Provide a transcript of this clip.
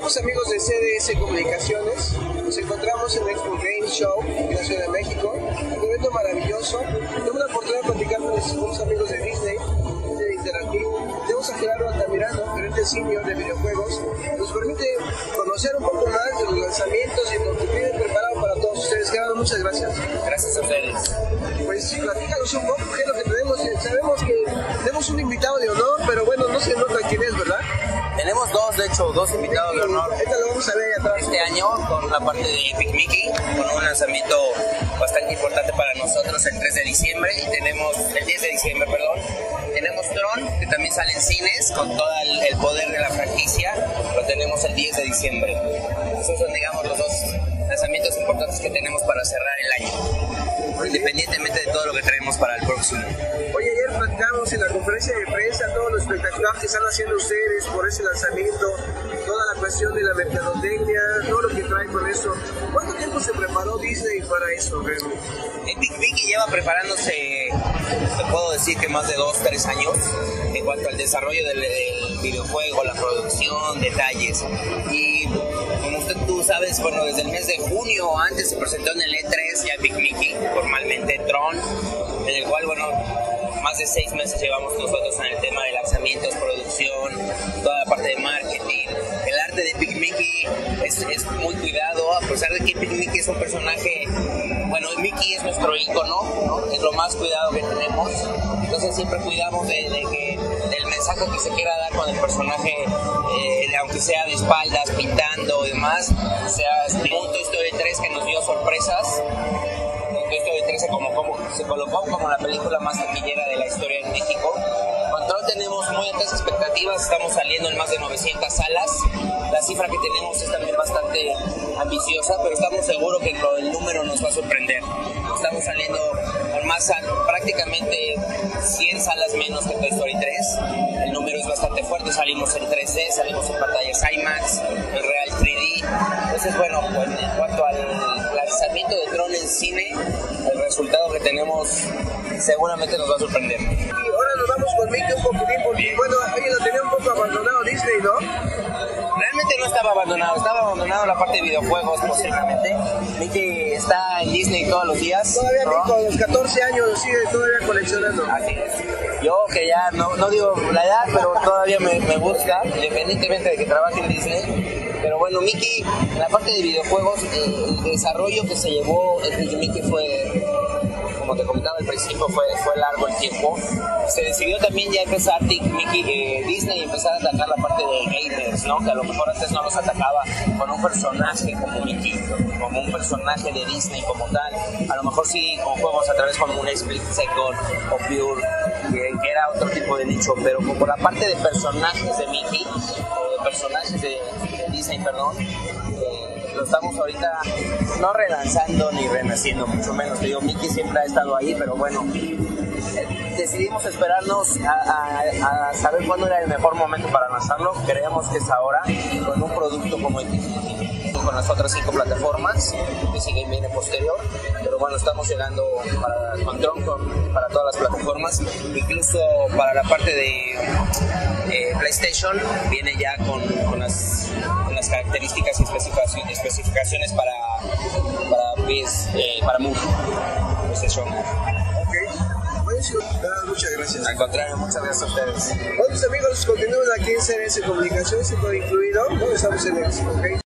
Somos amigos de CDS Comunicaciones, nos encontramos en el Expo Game Show en la Ciudad de México, un evento maravilloso. Tenemos la oportunidad de platicar con nuestros amigos de Disney, de Interactive. Tenemos a Gerardo Altamirano, gerente senior de videojuegos, nos permite conocer un poco más de los lanzamientos y lo que tienen preparado para todos ustedes. Gerardo, muchas gracias. Gracias a ustedes. Pues platícanos un poco qué es lo que tenemos. Sabemos que tenemos un invitado de honor, pero bueno, no se nota quién es, ¿verdad? Tenemos dos invitados de honor. Ahorita lo vamos a ver ahí atrás. Este año con la parte de Epic Mickey, con un lanzamiento bastante importante para nosotros el 3 de diciembre y tenemos el 10 de diciembre, perdón. Tenemos Tron, que también sale en cines con todo el poder de la franquicia. Lo tenemos el 10 de diciembre. Esos son, digamos, los dos lanzamientos importantes que tenemos para cerrar el año, independientemente de todo lo que traemos para el próximo. Oye, ayer platicamos en la conferencia de prensa todo lo espectacular que están haciendo ustedes por ese lanzamiento, toda la cuestión de la mercadotecnia, todo lo que trae con eso. ¿Cuánto tiempo se preparó Disney para eso, Remy? Epic Mickey lleva preparándose, te puedo decir que más de 2-3 años en cuanto al desarrollo del videojuego, la producción, detalles. Y como tú sabes, bueno, desde el mes de junio antes se presentó en el E3 ya Epic Mickey, formalmente Tron, en el cual, bueno, más de 6 meses llevamos nosotros en el tema de lanzamientos, producción, toda la parte de marketing. El arte de Epic Mickey es muy cuidado, a pesar de que Epic Mickey es un personaje, bueno, Mickey es nuestro ícono, ¿no? Es lo más cuidado que tenemos, entonces siempre cuidamos del mensaje que se quiera dar con el personaje, aunque sea de espaldas, pintando y demás, sea un Toy Story 3 que nos dio sorpresas. Toy Story 3 se colocó como la película más taquillera de la historia en México. Con Tron tenemos muy altas expectativas, estamos saliendo en más de 900 salas. La cifra que tenemos es también bastante ambiciosa, pero estamos seguros que el número nos va a sorprender. Estamos saliendo con prácticamente 100 salas menos que Toy Story 3. El número es bastante fuerte, salimos en 3D, salimos en pantallas IMAX, en Real 3D. Entonces, bueno, pues, en cuanto al lanzamiento de Tron en cine, el resultado que tenemos seguramente nos va a sorprender. Y ahora nos vamos con Mickey un poquitín, porque bueno, oye, lo tenía un poco abandonado Disney, ¿no? Realmente no estaba abandonado la parte de videojuegos posiblemente. Mickey está en Disney todos los días. Todavía ¿no? Con los 14 años sigue todavía coleccionando. Así es. Yo que ya no digo la edad, pero todavía me gusta, independientemente de que trabaje en Disney. Pero bueno, Mickey, en la parte de videojuegos, el desarrollo que se llevó el Mickey fue, como te comentaba al principio, fue largo el tiempo. Se decidió también ya empezar Disney empezar a atacar la parte de gamers, ¿no? Que a lo mejor antes no los atacaba con un personaje como Mickey, como un personaje de Disney como tal. A lo mejor sí con juegos a través como un Split Second o Pure, que era otro tipo de nicho, pero como la parte de personajes de Mickey, o de personajes de Disney, perdón, lo estamos ahorita no relanzando ni renaciendo, mucho menos. Te digo, Mickey siempre ha estado ahí, pero bueno, decidimos esperarnos a saber cuándo era el mejor momento para lanzarlo. Creemos que es ahora, con un producto como el con las otras 5 plataformas, que siguen viene posterior, pero bueno, estamos llegando con Tron para todas las plataformas, incluso para la parte de PlayStation viene ya con las características y especificaciones para Move PlayStation. Muchas gracias. Al contrario, muchas gracias a ustedes. Otros amigos, continúan aquí en CDS Comunicaciones, todo incluido, ¿no? Estamos en el Expo, ¿ok?